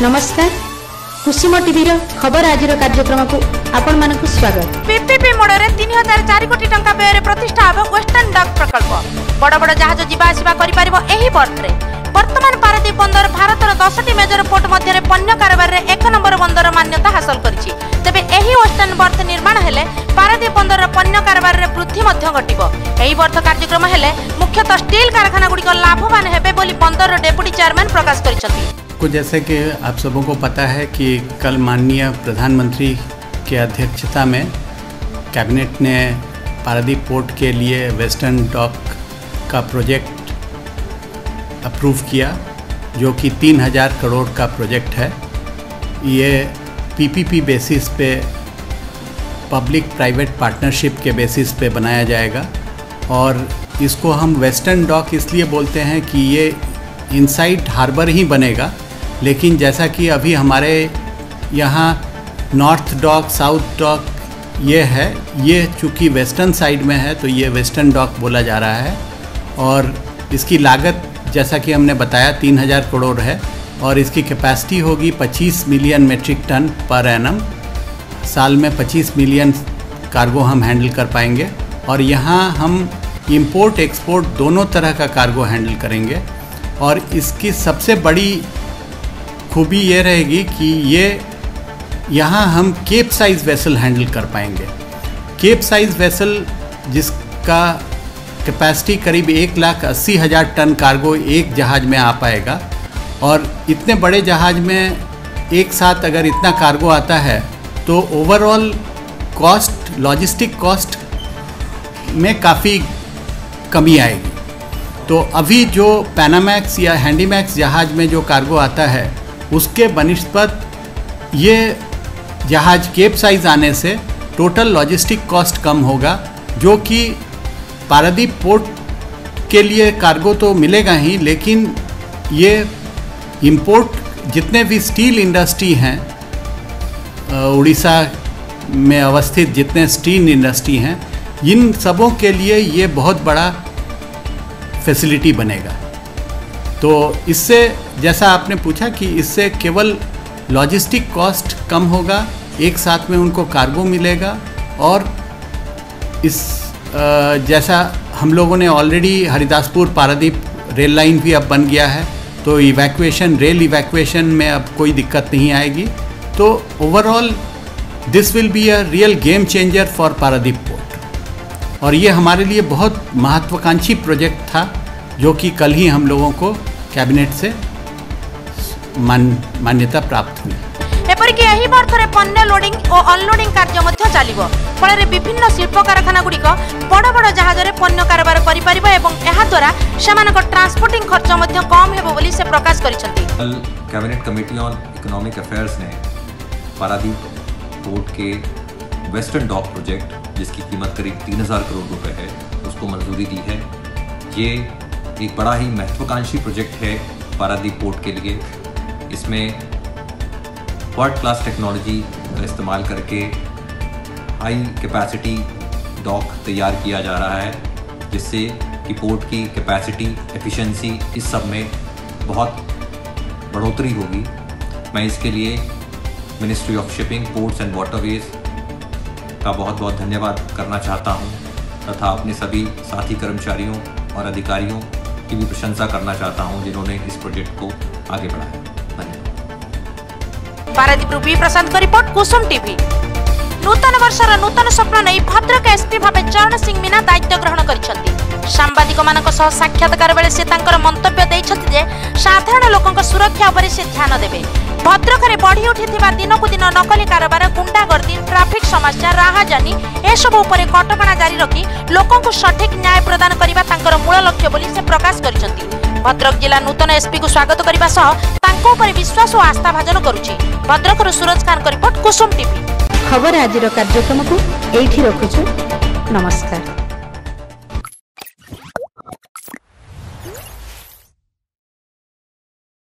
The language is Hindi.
नमस्कार कुसुम टीवी खबर आज कार्यक्रम को आपण मानक स्वागत। पीपीपी मोड़े 3004 कोटी टंका व्यय प्रतिष्ठा होब वेस्टर्न डॉक प्रकल्प। बड़ बड़ जहाज जीवा आसिबा करि परिबो एही बर्थ रे। वर्तमान पारादीप बंदर भारतर 10टी मेजर पोर्ट मध्य पण्य कारबार रे 1 नंबर बंदर मान्यता हासिल करिछि। तेबे एही वेस्टर्न बर्थ निर्माण हेले पारादीप बंदर पण्य कारबार रे वृद्धि मध्य घटिबो। एही बर्थ कार्यक्रम हेले मुख्यतः स्टील कारखाना गुडी को लाभवान हेबे बोली बंदर डेप्यूटी चेयरमैन प्रकाश करिसथि। जैसे कि आप सबों को पता है कि कल माननीय प्रधानमंत्री के अध्यक्षता में कैबिनेट ने पारादीप पोर्ट के लिए वेस्टर्न डॉक का प्रोजेक्ट अप्रूव किया, जो कि 3000 करोड़ का प्रोजेक्ट है। ये पीपीपी बेसिस पे, पब्लिक प्राइवेट पार्टनरशिप के बेसिस पे बनाया जाएगा। और इसको हम वेस्टर्न डॉक इसलिए बोलते हैं कि ये इनसाइड हार्बर ही बनेगा, लेकिन जैसा कि अभी हमारे यहाँ नॉर्थ डॉक, साउथ डॉक ये है, ये चूँकि वेस्टर्न साइड में है तो ये वेस्टर्न डॉक बोला जा रहा है। और इसकी लागत जैसा कि हमने बताया 3000 करोड़ है और इसकी कैपेसिटी होगी 25 million metric ton per annum. साल में 25 मिलियन कार्गो हम हैंडल कर पाएंगे और यहाँ हम इंपोर्ट एक्सपोर्ट दोनों तरह का कार्गो हैंडल करेंगे। और इसकी सबसे बड़ी खूबी ये रहेगी कि ये यहाँ हम केप साइज़ वेसल हैंडल कर पाएंगे। केप साइज़ वेसल जिसका कैपेसिटी करीब 1,80,000 टन कार्गो एक जहाज़ में आ पाएगा। और इतने बड़े जहाज़ में एक साथ अगर इतना कार्गो आता है तो ओवरऑल कॉस्ट, लॉजिस्टिक कॉस्ट में काफ़ी कमी आएगी। तो अभी जो पैनामैक्स या हैंडीमैक्स जहाज़ में जो कार्गो आता है उसके बनिस्बत ये जहाज़ केप साइज़ आने से टोटल लॉजिस्टिक कॉस्ट कम होगा, जो कि पारादीप पोर्ट के लिए कार्गो तो मिलेगा ही, लेकिन ये इंपोर्ट जितने भी स्टील इंडस्ट्री हैं, उड़ीसा में अवस्थित जितने स्टील इंडस्ट्री हैं, इन सबों के लिए ये बहुत बड़ा फैसिलिटी बनेगा। तो इससे, जैसा आपने पूछा कि इससे केवल लॉजिस्टिक कॉस्ट कम होगा, एक साथ में उनको कार्गो मिलेगा। और इस जैसा हम लोगों ने already Haridaspur Paradip rail line भी अब बन गया है, तो इवैक्यूएशन, रेल इवैक्यूएशन में अब कोई दिक्कत नहीं आएगी। तो overall this will be a real game changer for Paradip port. और ये हमारे लिए बहुत महत्वाकांक्षी प्रोजेक्ट था, जो कि कल ही हम लोगों को कैबिनेट से मान्यता प्राप्त हुई। एपरिक एही बर्थरे पण्य लोडिंग और अनलोडिंग कार्य मध्य चलिबो। फଳରେ विभिन्न शिल्प कारखाना गुड़िक बड़ बड़ जहाज रे पण्य कारबार करि परिबो एवं एहा द्वारा सेमानक ट्रांसपोर्टिंग खर्च मध्य कम हेबो बोली से प्रकाश करिसथि। Cabinet committee on economic affairs ने पारादीप पोर्ट के वेस्टर्न डॉक प्रोजेक्ट, जिसकी कीमत करीब 3000 करोड़ रुपए है, उसको मंजूरी दी है। ये एक बड़ा ही महत्वाकांक्षी प्रोजेक्ट है पारादीप पोर्ट के लिए। इसमें वर्ल्ड क्लास टेक्नोलॉजी का इस्तेमाल करके हाई कैपेसिटी डॉक तैयार किया जा रहा है, जिससे कि पोर्ट की कैपेसिटी, एफिशिएंसी इस सब में बहुत बढ़ोतरी होगी। मैं इसके लिए ministry of shipping, ports and waterways का बहुत बहुत धन्यवाद करना चाहता हूँ, तथा अपने सभी साथी कर्मचारियों और अधिकारियों की भी प्रशंसा करना चाहता हूं, जिन्होंने इस प्रोजेक्ट को आगे बढ़ाया। धन्यवाद। पारादीप बी प्रसाद का रिपोर्ट, कुसुम टीवी। नूतन वर्षर नूतन स्वप्न नहीं भद्रक एसपी भावे चरण सिंह मीना दायित्व ग्रहण करिसथि। सांबादिक मानक सह साक्षात्कार बेले से तांकर मंतव्य दैछथि जे साधारण लोकक सुरक्षा उपरे से ध्यान देबे। भद्रक रे बढ़ी उठिथिबा दिनकु दिन नकली कारोबार, गुंडागर्दी, ट्राफिक समस्या, राहाजानी एसबु उपरे कटकणा जारी रखी लोकंकु सठिक न्याय प्रदान करिबा तांकर मूल लक्ष्य बोली से प्रकाश करिसथि। भद्रक जिला नूतन एसपी को स्वागत करने सह तांको उपरे विश्वास और आस्था भाजन करुछि। भद्रक सूरज खान का रिपोर्ट, कुसुम टीवी। खबर आज कार्यक्रम को एठी रखुछु। नमस्कार।